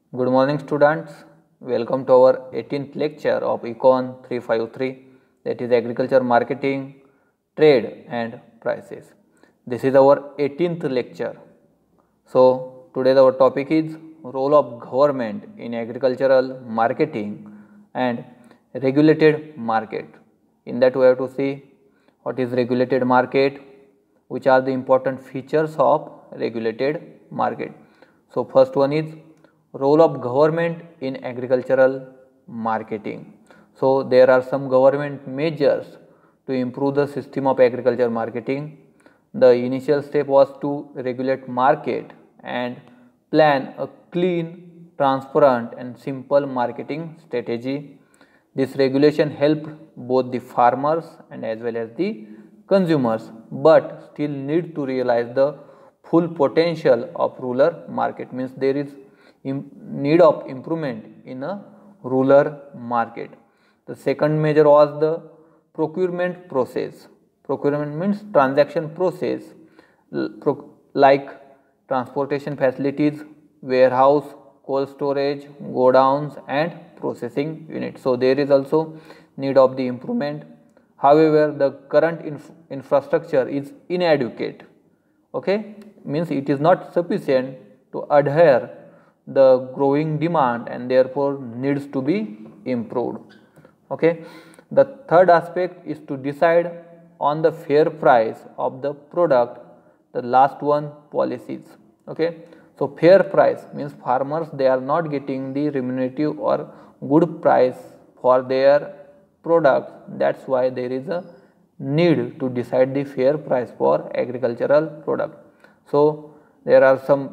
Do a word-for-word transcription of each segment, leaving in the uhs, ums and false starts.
Good morning students, welcome to our eighteenth lecture of Econ three fifty-three, that is Agriculture Marketing, Trade and Prices. This is our eighteenth lecture. So today our topic is role of government in agricultural marketing and regulated market. In that we have to see what is regulated market, which are the important features of regulated market. So first one is role of government in agricultural marketing. So there are some government measures to improve the system of agriculture marketing. The initial step was to regulate market and plan a clean, transparent and simple marketing strategy. This regulation helped both the farmers and as well as the consumers, but still need to realize the full potential of rural market. Means there is need of improvement in a rural market. The second measure was the procurement process. Procurement means transaction process like transportation facilities, warehouse, cold storage, godowns and processing units. So there is also need of the improvement. However, the current inf infrastructure is inadequate. Okay, means it is not sufficient to adhere the growing demand and therefore needs to be improved. Okay. The third aspect is to decide on the fair price of the product. The last one, policies. Okay. So fair price means farmers, they are not getting the remunerative or good price for their products. That's why there is a need to decide the fair price for agricultural product. So there are some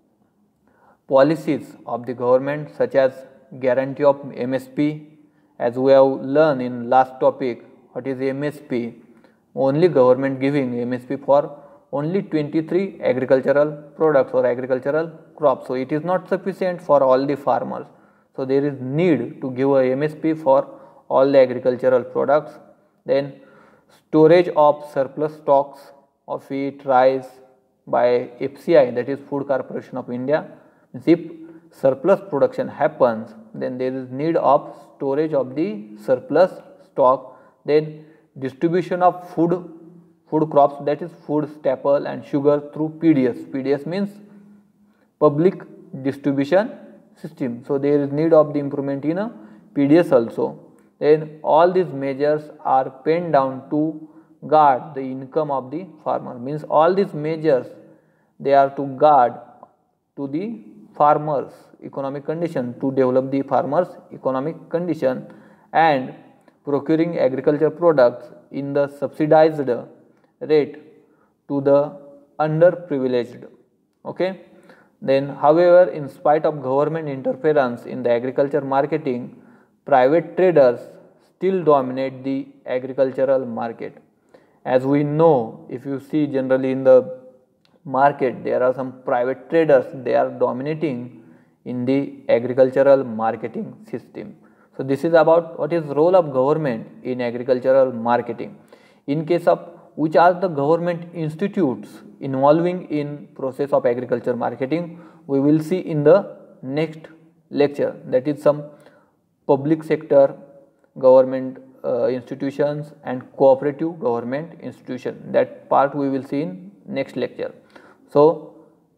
policies of the government such as guarantee of M S P. As we have learned in last topic, what is M S P? Only government giving M S P for only twenty-three agricultural products or agricultural crops. So it is not sufficient for all the farmers. So there is need to give a M S P for all the agricultural products. Then storage of surplus stocks of wheat, rice by F C I, that is Food Corporation of India. If surplus production happens, then there is need of storage of the surplus stock. Then distribution of food food crops, that is food staple and sugar through P D S. P D S means public distribution system. So there is need of the improvement in a P D S also. Then all these measures are penned down to guard the income of the farmer. Means all these measures, they are to guard to the farmers economic condition, to develop the farmers economic condition and procuring agriculture products in the subsidized rate to the underprivileged. Okay. Then however, in spite of government interference in the agriculture marketing, private traders still dominate the agricultural market. As we know, if you see generally in the market, there are some private traders, they are dominating in the agricultural marketing system. So this is about what is role of government in agricultural marketing. In case of which are the government institutes involving in process of agriculture marketing, we will see in the next lecture. That is some public sector government uh, institutions and cooperative government institution. That part we will see in next lecture. So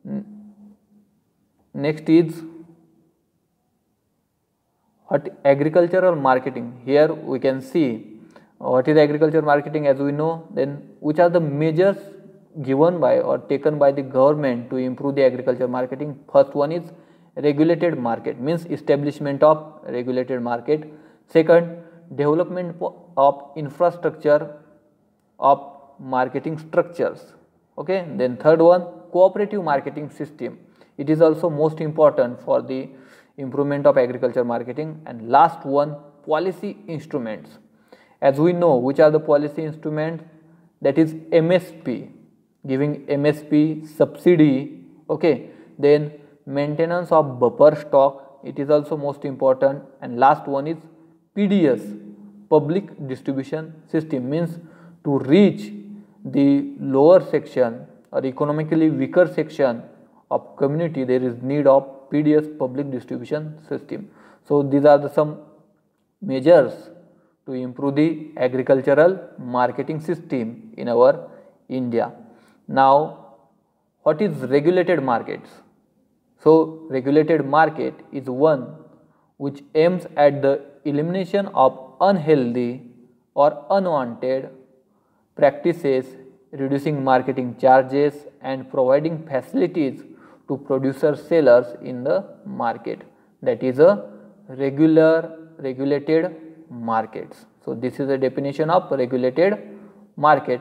next is what agricultural marketing. Here we can see what is agriculture marketing as we know. Then which are the measures given by or taken by the government to improve the agriculture marketing. First one is regulated market, means establishment of regulated market. Second, development of infrastructure of marketing structures. Okay. Then third one, cooperative marketing system. It is also most important for the improvement of agriculture marketing. And last one, policy instruments. As we know, which are the policy instruments? That is M S P, giving M S P subsidy. Okay. Then maintenance of buffer stock, it is also most important. And last one is P D S, public distribution system, means to reach the lower section or economically weaker section of community, there is need of P D S, public distribution system. So these are the some measures to improve the agricultural marketing system in our India. Now, what is regulated markets? So regulated market is one which aims at the elimination of unhealthy or unwanted practices, reducing marketing charges and providing facilities to producer sellers in the market. That is a regular regulated markets. So this is a definition of regulated market.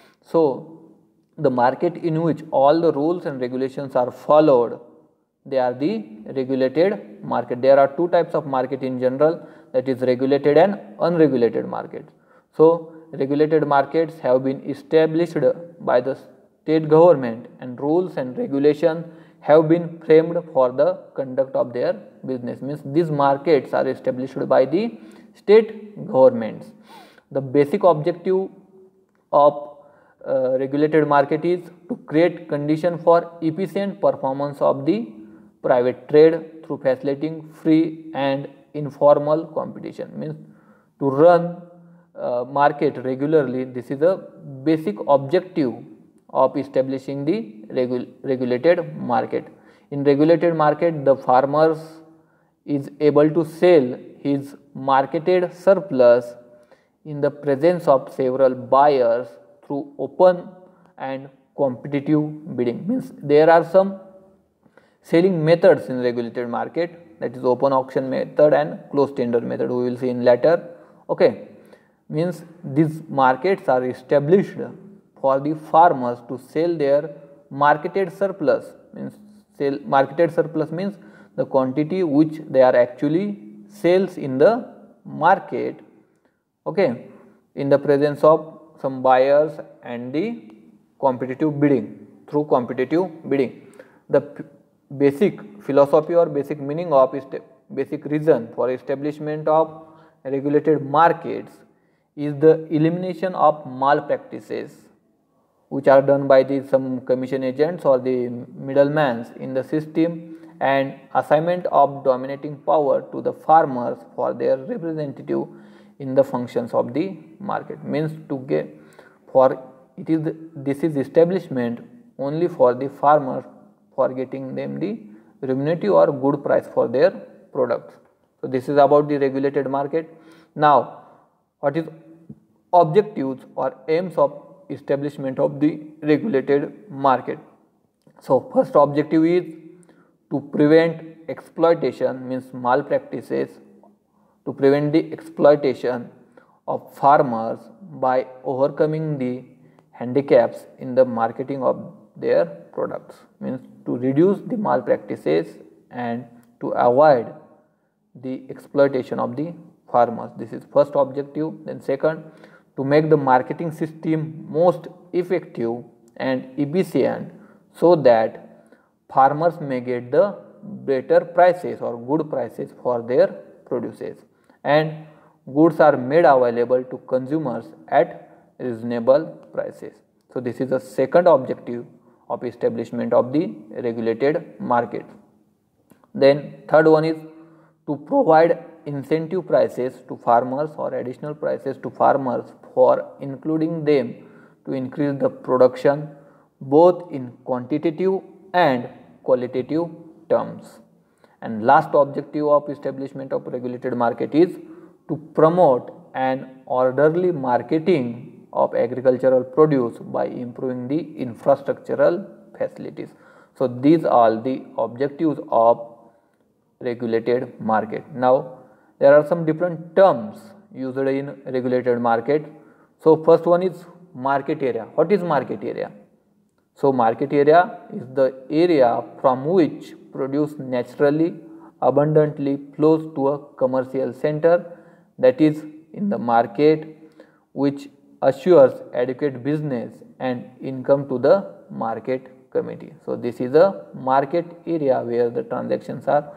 So the market in which all the rules and regulations are followed, they are the regulated market. There are two types of market in general, that is regulated and unregulated market. So regulated markets have been established by the state government and rules and regulations have been framed for the conduct of their business. Means these markets are established by the state governments. The basic objective of uh, regulated market is to create condition for efficient performance of the private trade through facilitating free and informal competition. Means to run uh, market regularly, this is a basic objective of establishing the regu regulated market. In regulated market, the farmers is able to sell his marketed surplus in the presence of several buyers through open and competitive bidding. Means there are some selling methods in regulated market, that is open auction method and closed tender method, we will see in later. Okay, means these markets are established for the farmers to sell their marketed surplus. Means sell marketed surplus means the quantity which they are actually sales in the market, okay, in the presence of some buyers and the competitive bidding, through competitive bidding. The basic philosophy or basic meaning of basic reason for establishment of regulated markets is the elimination of malpractices which are done by the some commission agents or the middlemen in the system, and assignment of dominating power to the farmers for their representative in the functions of the market. Means to get for it is the, this is establishment only for the farmers for getting them the remunerative or good price for their products. So this is about the regulated market. Now what is objectives or aims of establishment of the regulated market? So first objective is to prevent exploitation, means malpractices, to prevent the exploitation of farmers by overcoming the handicaps in the marketing of their products. Means to reduce the malpractices and to avoid the exploitation of the farmers. This is first objective. Then second, to make the marketing system most effective and efficient so that farmers may get the better prices or good prices for their produces, and goods are made available to consumers at reasonable prices. So this is the second objective of establishment of the regulated market. Then third one is to provide incentive prices to farmers or additional prices to farmers for including them to increase the production both in quantitative and qualitative terms. And last objective of establishment of regulated market is to promote an orderly marketing of agricultural produce by improving the infrastructural facilities. So these are the objectives of regulated market. Now there are some different terms used in regulated market. So first one is market area. What is market area? So market area is the area from which produce naturally abundantly flows to a commercial center, that is in the market, which assures adequate business and income to the market committee. So this is a market area where the transactions are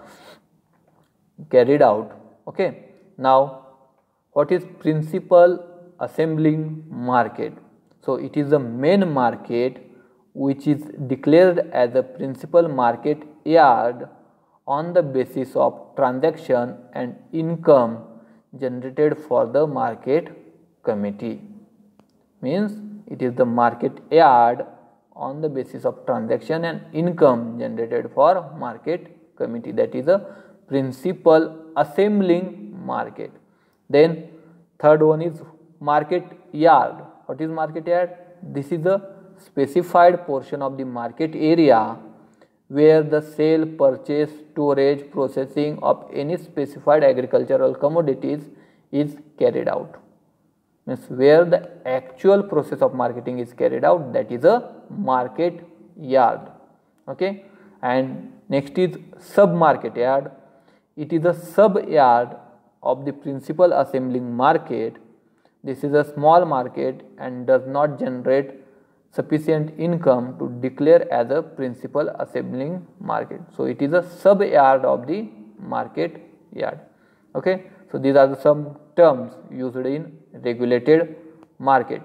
carried out. Okay. Now what is principal assembling market? So it is the main market which is declared as a principal market yard on the basis of transaction and income generated for the market committee. Means it is the market yard on the basis of transaction and income generated for market committee, that is a principal assembling market. Then third one is market yard. What is market yard? This is the specified portion of the market area where the sale, purchase, storage, processing of any specified agricultural commodities is carried out. Means where the actual process of marketing is carried out, that is a market yard. Okay. And next is sub market yard. It is a sub yard of the principal assembling market. This is a small market and does not generate sufficient income to declare as a principal assembling market. So it is a sub yard of the market yard. Okay. So these are the some terms used in regulated market.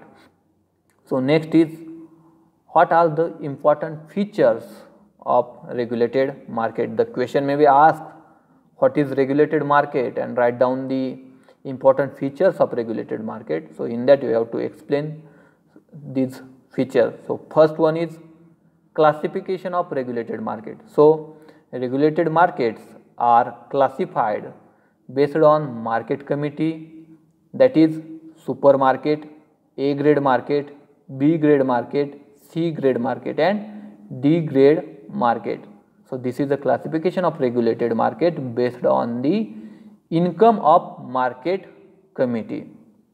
So next is, what are the important features of regulated market? The question may be asked, what is regulated market, and write down the important features of regulated market. So in that you have to explain these features. So first one is classification of regulated market. So regulated markets are classified based on market committee, that is supermarket, A grade market, B grade market, C grade market and D grade market. So this is the classification of regulated market based on the income of market committee.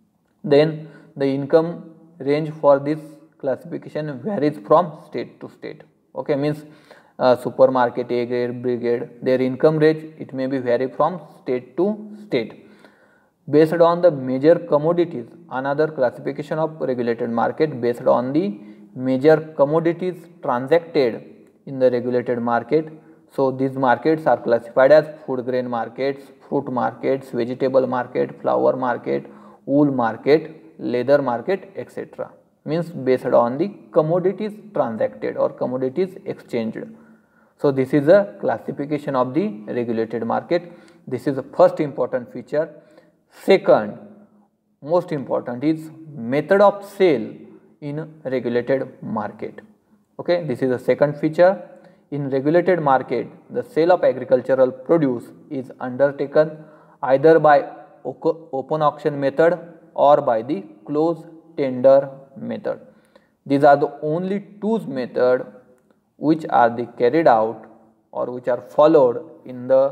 Then the income range for this classification varies from state to state. Okay, means uh, supermarket, A grade, B grade, their income range, it may be vary from state to state. Based on the major commodities, another classification of regulated market based on the major commodities transacted in the regulated market. So these markets are classified as food grain markets, fruit markets, vegetable market, flower market, wool market, leather market, et cetera. Means based on the commodities transacted or commodities exchanged. So this is a classification of the regulated market. This is the first important feature. Second most important is method of sale in regulated market. Okay, this is the second feature. In regulated market, the sale of agricultural produce is undertaken either by open auction method or by the closed tender method. These are the only two methods which are the carried out or which are followed in the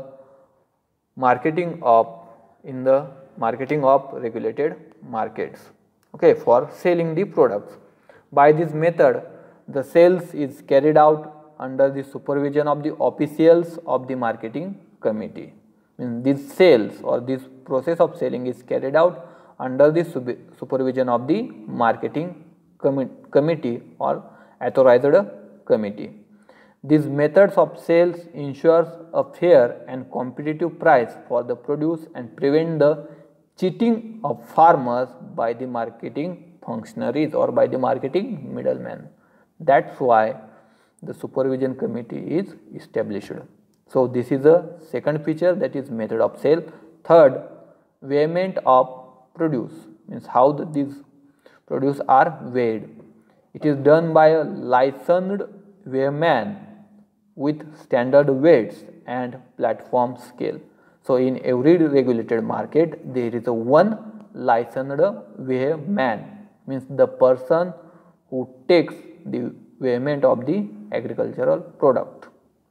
marketing of in the marketing of regulated markets. Okay, for selling the products. By this method, the sales is carried out under the supervision of the officials of the marketing committee. Means these sales or this process of selling is carried out under the supervision of the marketing commi committee or authorized committee. These methods of sales ensures a fair and competitive price for the produce and prevent the cheating of farmers by the marketing functionaries or by the marketing middlemen. That's why the supervision committee is established. So this is the second feature, that is method of sale. Third, weighment of produce, means how the, these produce are weighed. It is done by a licensed weighman with standard weights and platform scale. So in every regulated market there is a one licensed weighman, means the person who takes the weighment of the agricultural product.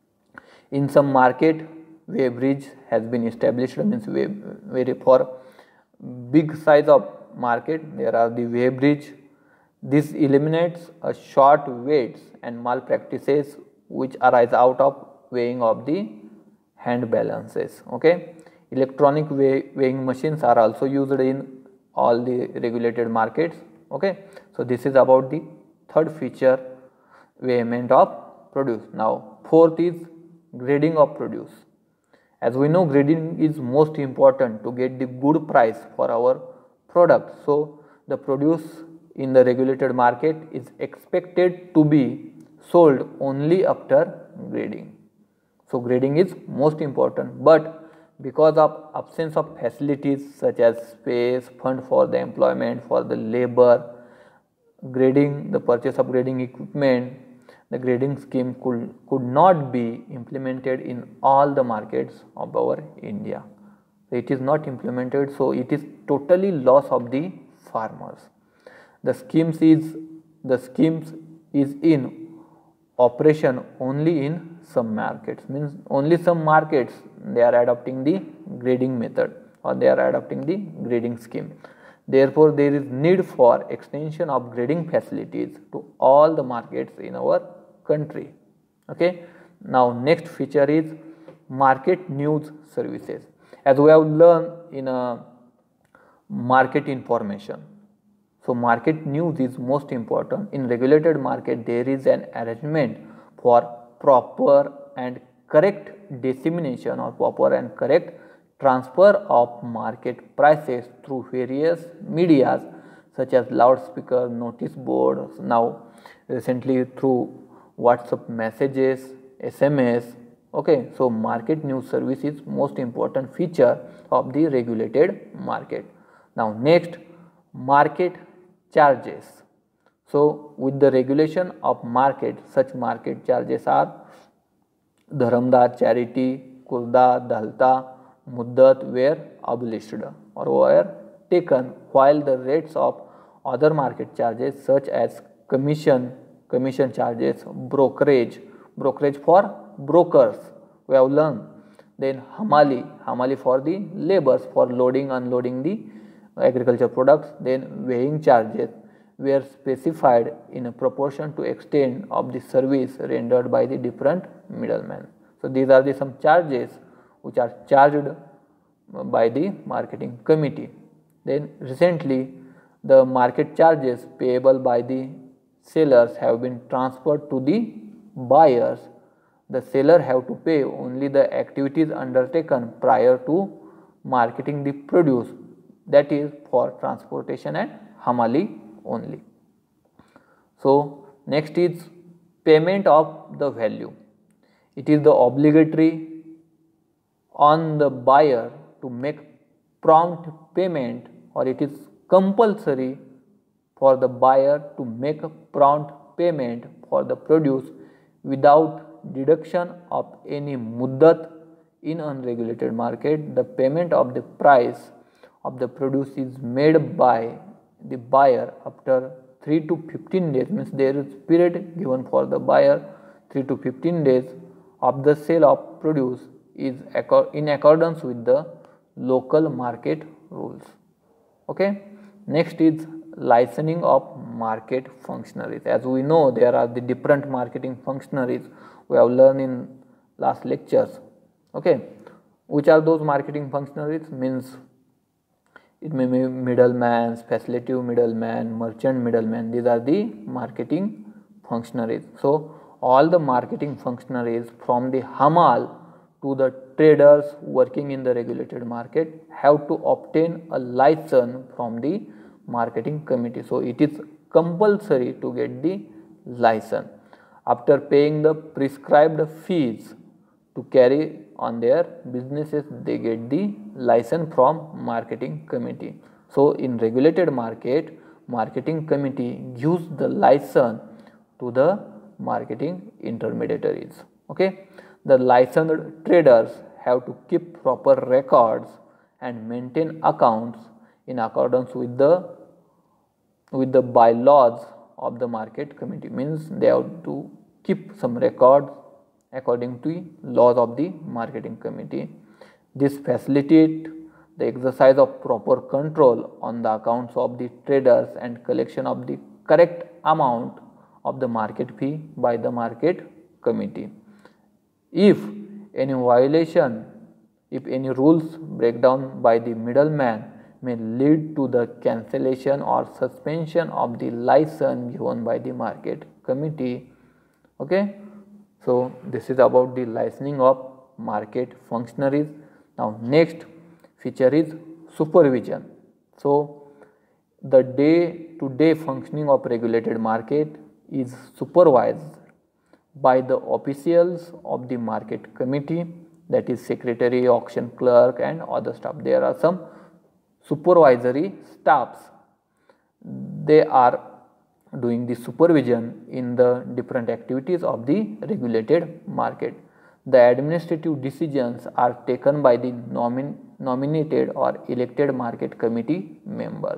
In some market, weigh bridge has been established, means weigh, weigh for big size of market there are the weigh bridge. This eliminates a short weights and malpractices which arise out of weighing of the hand balances. Okay, electronic weigh, weighing machines are also used in all the regulated markets. Okay, so this is about the third feature, weighment of produce. Now fourth is grading of produce. As we know, grading is most important to get the good price for our product. So the produce in the regulated market is expected to be sold only after grading. So grading is most important, but because of absence of facilities such as space, fund for the employment, for the labor, grading, the purchase of grading equipment, the grading scheme could, could not be implemented in all the markets of our India. It is not implemented, so it is totally loss of the farmers. The schemes is the schemes is in operation only in some markets, means only some markets they are adopting the grading method or they are adopting the grading scheme. Therefore, there is need for extension of grading facilities to all the markets in our country. Okay. Now, next feature is market news services. As we have learned in a market information. So, market news is most important. In regulated market, there is an arrangement for proper and correct dissemination or proper and correct transfer of market prices through various medias such as loudspeaker, notice boards, now recently through WhatsApp messages, S M S. Okay, so market news service is most important feature of the regulated market. Now next, market charges. So with the regulation of market, such market charges are Dharamdar, Charity, Kurda, Dalta, Muddat were abolished or were taken, while the rates of other market charges such as commission, commission charges, brokerage, brokerage for brokers we have learned, then hamali, hamali for the laborers for loading, unloading the agriculture products, then weighing charges were specified in a proportion to extent of the service rendered by the different middlemen. So these are the some charges which are charged by the marketing committee. Then recently the market charges payable by the sellers have been transferred to the buyers. The seller have to pay only the activities undertaken prior to marketing the produce, that is for transportation and hamali only. So next is payment of the value. It is the obligatory on the buyer to make prompt payment, or it is compulsory for the buyer to make a prompt payment for the produce without deduction of any muddat. In unregulated market, the payment of the price of the produce is made by the buyer after three to fifteen days, means there is period given for the buyer three to fifteen days of the sale of produce is in accordance with the local market rules. Okay. Next is licensing of market functionaries. As we know, there are the different marketing functionaries we have learned in last lectures. Okay. Which are those marketing functionaries? Means it may be middleman, speculative middleman, merchant middleman. These are the marketing functionaries. So all the marketing functionaries from the hamal to the traders working in the regulated market have to obtain a license from the marketing committee. So it is compulsory to get the license. After paying the prescribed fees to carry on their businesses, they get the license from marketing committee. So in regulated market, marketing committee gives the license to the marketing intermediaries. Okay. The licensed traders have to keep proper records and maintain accounts in accordance with the with the bylaws of the market committee, means they have to keep some records according to laws of the marketing committee. This facilitates the exercise of proper control on the accounts of the traders and collection of the correct amount of the market fee by the market committee. If any violation, if any rules breakdown by the middleman may lead to the cancellation or suspension of the license given by the market committee. Okay. So this is about the licensing of market functionaries. Now next feature is supervision. So the day to day functioning of regulated market is supervised by the officials of the market committee, that is secretary, auction clerk and other staff. There are some supervisory staffs. They are doing the supervision in the different activities of the regulated market. The administrative decisions are taken by the nomin nominated or elected market committee members.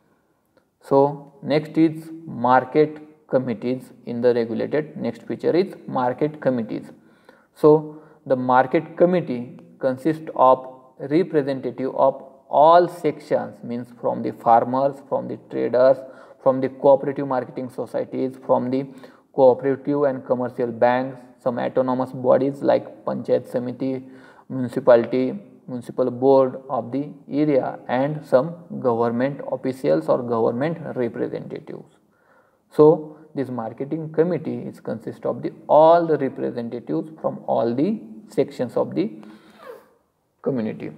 So, next is market committees in the regulated. Next feature is market committees. So, the market committee consists of representative of all sections, means from the farmers, from the traders, from the cooperative marketing societies, from the cooperative and commercial banks, some autonomous bodies like Panchayat Samiti, municipality, municipal board of the area, and some government officials or government representatives. So, this marketing committee is consist of the all the representatives from all the sections of the community.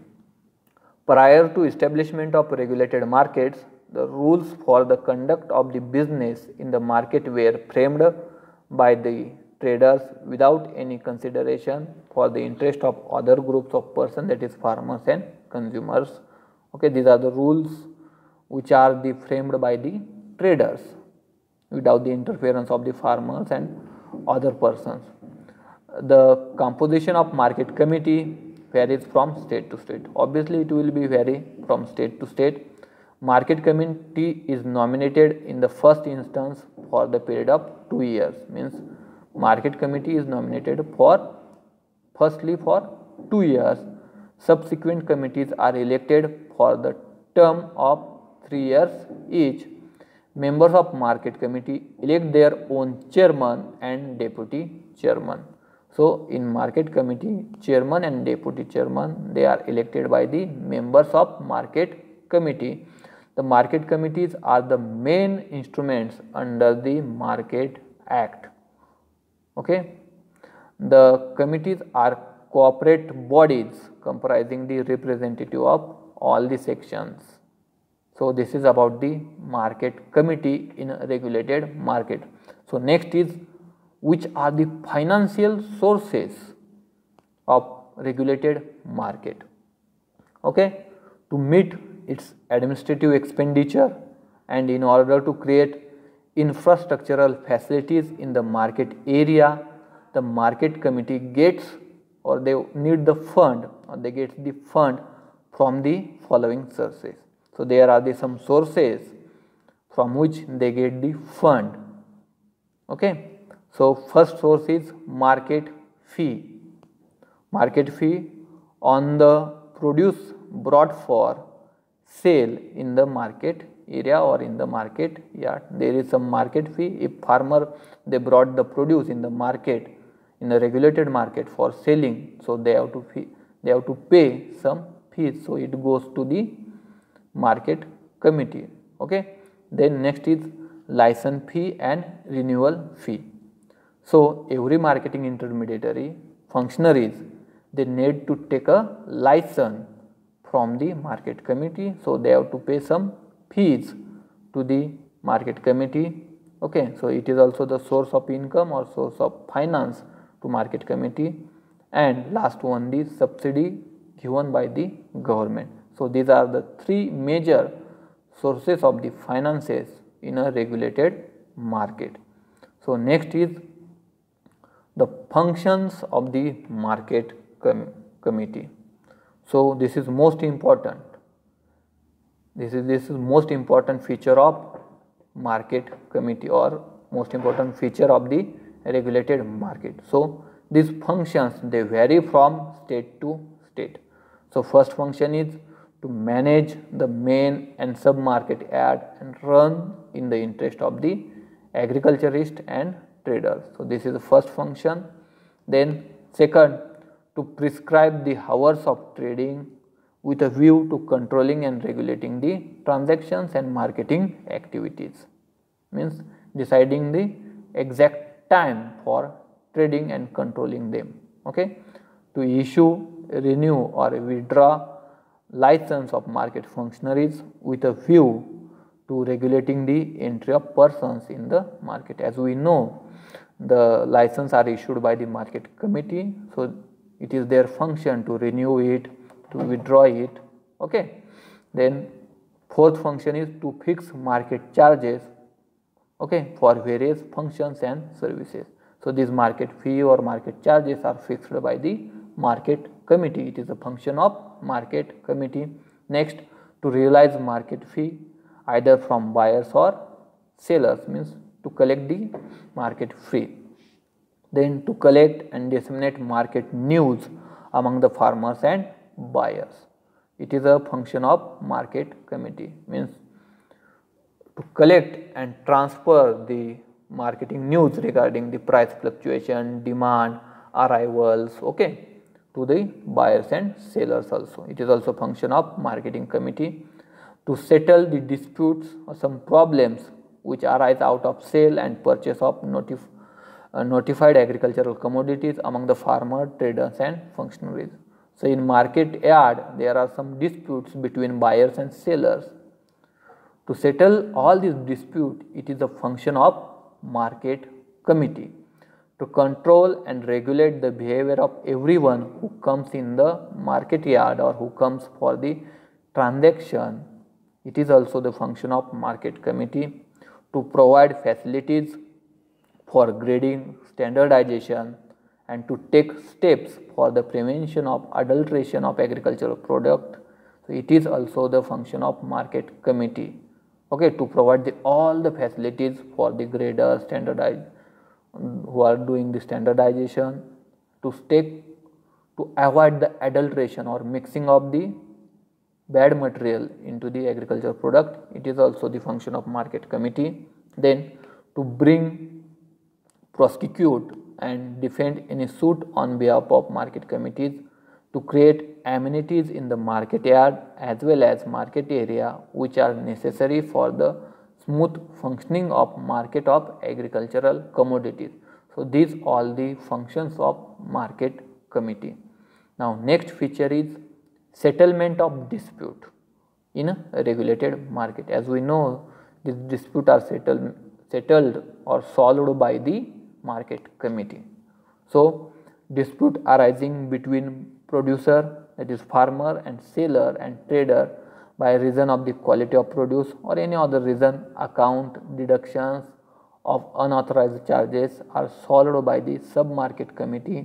Prior to establishment of regulated markets, the rules for the conduct of the business in the market were framed by the traders without any consideration for the interest of other groups of persons, that is farmers and consumers. Okay, these are the rules which are the framed by the traders without the interference of the farmers and other persons. The composition of market committee varies from state to state. Obviously, it will be vary from state to state. Market committee is nominated in the first instance for the period of two years. Means market committee is nominated for firstly for two years. Subsequent committees are elected for the term of three years each. Members of market committee elect their own chairman and deputy chairman. So, in market committee, chairman and deputy chairman, they are elected by the members of market committee. The market committees are the main instruments under the Market Act. Okay. The committees are corporate bodies comprising the representative of all the sections. So, this is about the market committee in a regulated market. So, next is which are the financial sources of regulated market. Okay. To meet its administrative expenditure and in order to create infrastructural facilities in the market area, the market committee gets or they need the fund or they get the fund from the following sources. So, there are the some sources from which they get the fund. Okay. So, first source is market fee. Market fee on the produce brought for sale in the market area or in the market yard. There is some market fee. If farmer they brought the produce in the market, in the regulated market for selling, so they have to fee, they have to pay some fees. So, it goes to the market committee. Okay. Then next is license fee and renewal fee. So, every marketing intermediary functionaries they need to take a license from the market committee. So, they have to pay some fees to the market committee. Okay. So, it is also the source of income or source of finance to market committee. And last one is subsidy given by the government. So, these are the three major sources of the finances in a regulated market. So, next is the functions of the market com committee. So, this is most important. This is this is most important feature of market committee or most important feature of the regulated market. So, these functions they vary from state to state. So, first function is to manage the main and sub market ad and run in the interest of the agriculturist and traders. So, this is the first function. Then second, to prescribe the hours of trading with a view to controlling and regulating the transactions and marketing activities, means deciding the exact time for trading and controlling them. Okay. To issue, renew or withdraw license of market functionaries with a view to regulating the entry of persons in the market. As we know, the license are issued by the market committee, so it is their function to renew it, to withdraw it. Okay. Then fourth function is to fix market charges, okay, for various functions and services. So these market fee or market charges are fixed by the market committee. It is a function of market committee. Next, to realize market fee either from buyers or sellers, means to collect the market fee. Then to collect and disseminate market news among the farmers and buyers. It is a function of market committee, means to collect and transfer the marketing news regarding the price fluctuation, demand, arrivals, okay, to the buyers and sellers also. It is also function of marketing committee to settle the disputes or some problems which arise out of sale and purchase of notif uh, notified agricultural commodities among the farmer, traders and functionaries. So in market yard there are some disputes between buyers and sellers. To settle all these disputes, it is a function of market committee. To control and regulate the behavior of everyone who comes in the market yard or who comes for the transaction, it is also the function of market committee. To provide facilities for grading, standardization and to take steps for the prevention of adulteration of agricultural product. So it is also the function of market committee, okay, to provide the, all the facilities for the graders, standardize who are doing the standardization, to take to avoid the adulteration or mixing of the bad material into the agricultural product. It is also the function of market committee. Then to bring, prosecute and defend any suit on behalf of market committees, to create amenities in the market yard as well as market area which are necessary for the smooth functioning of market of agricultural commodities. So these all the functions of market committee. Now next feature is settlement of dispute in a regulated market. As we know, these disputes are settled settled or solved by the market committee. So dispute arising between producer, that is farmer, and seller and trader by reason of the quality of produce or any other reason, account deductions of unauthorized charges are solved by the sub-market committee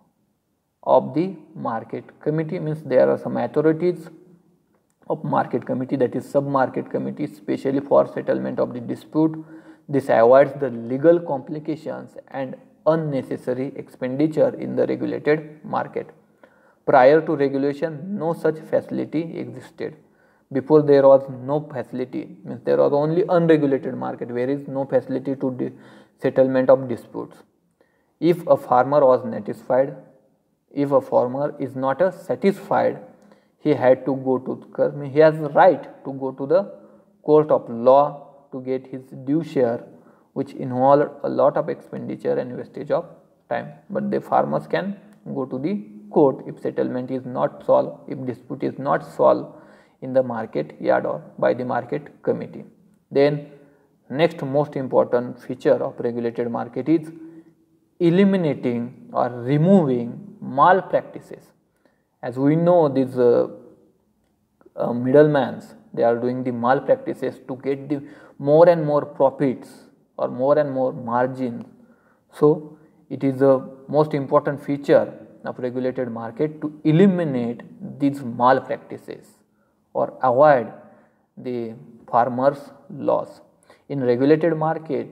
of the market committee. Means there are some authorities of market committee, that is sub-market committee, especially for settlement of the dispute. This avoids the legal complications and unnecessary expenditure in the regulated market. Prior to regulation, no such facility existed. Before there was no facility, means there was only unregulated market, where is no facility to settlement of disputes. If a farmer was notified, if a farmer is not a satisfied, he had to go to, he has right to go to the court of law to get his due share, which involved a lot of expenditure and wastage of time. But the farmers can go to the court if settlement is not solved, if dispute is not solved in the market yard or by the market committee. Then next most important feature of regulated market is eliminating or removing malpractices. As we know, these uh, uh, middlemen, they are doing the malpractices to get the more and more profits or more and more margin. So it is the most important feature of regulated market to eliminate these malpractices or avoid the farmers' loss. In regulated market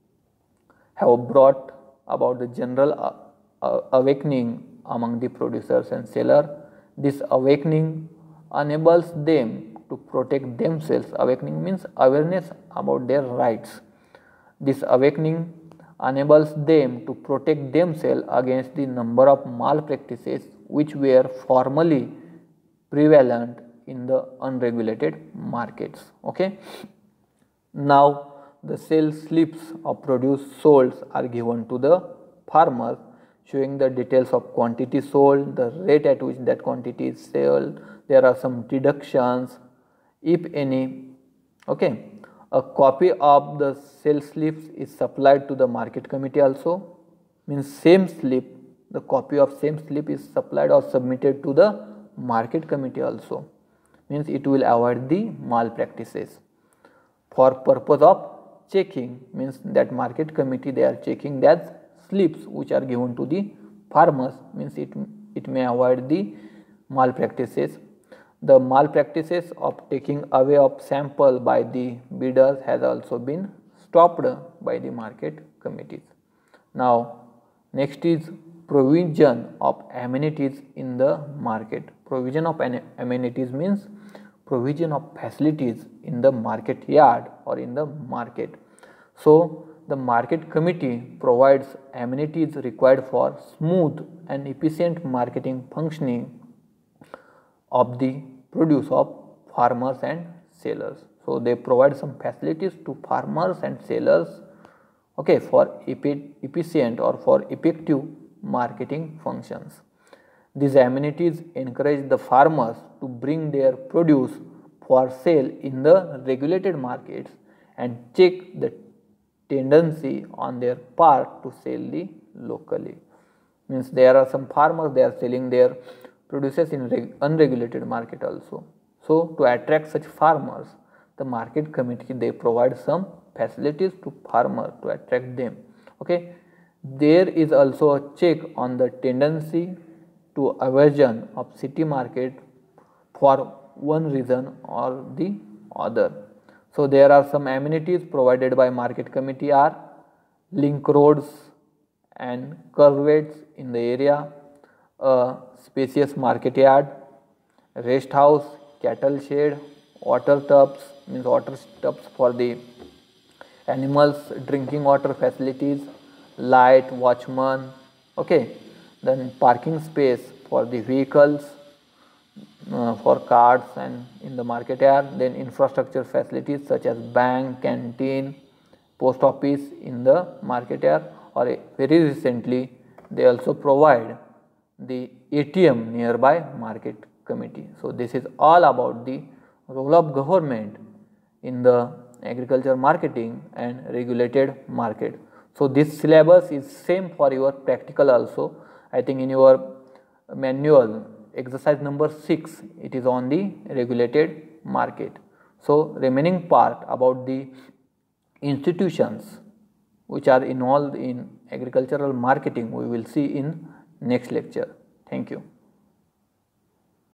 have brought about the general uh, uh, awakening among the producers and sellers. This awakening enables them to protect themselves. Awakening means awareness about their rights. This awakening enables them to protect themselves against the number of malpractices which were formerly prevalent in the unregulated markets. Okay. Now the sales slips of produce sold are given to the farmers, showing the details of quantity sold, the rate at which that quantity is sold. There are some deductions, if any. Okay. A copy of the sale slips is supplied to the market committee also, means same slip, the copy of same slip is supplied or submitted to the market committee also, means it will avoid the malpractices. For purpose of checking, means that market committee they are checking that slips which are given to the farmers, means it, it may avoid the malpractices. The malpractices of taking away of sample by the bidders has also been stopped by the market committees. Now next is provision of amenities in the market. Provision of amenities means provision of facilities in the market yard or in the market. So the market committee provides amenities required for smooth and efficient marketing functioning of the produce of farmers and sellers. So they provide some facilities to farmers and sellers, okay, for efficient or for effective marketing functions. These amenities encourage the farmers to bring their produce for sale in the regulated markets and check the tendency on their part to sell the locally. Means there are some farmers, they are selling their produces in unregulated market also. So to attract such farmers, the market committee they provide some facilities to farmers to attract them. Okay, there is also a check on the tendency to aversion of city market for one reason or the other. So there are some amenities provided by market committee are link roads and curveways in the area, a spacious market yard, rest house, cattle shed, water tubs, means water tubs for the animals, drinking water facilities, light, watchman, okay, then parking space for the vehicles, uh, for cars and in the market yard, then infrastructure facilities such as bank, canteen, post office in the market yard, or uh, very recently they also provide the A T M nearby market committee. So this is all about the role of government in the agriculture marketing and regulated market. So this syllabus is same for your practical also. I think in your manual exercise number six it is on the regulated market. So remaining part about the institutions which are involved in agricultural marketing we will see in next lecture. Thank you.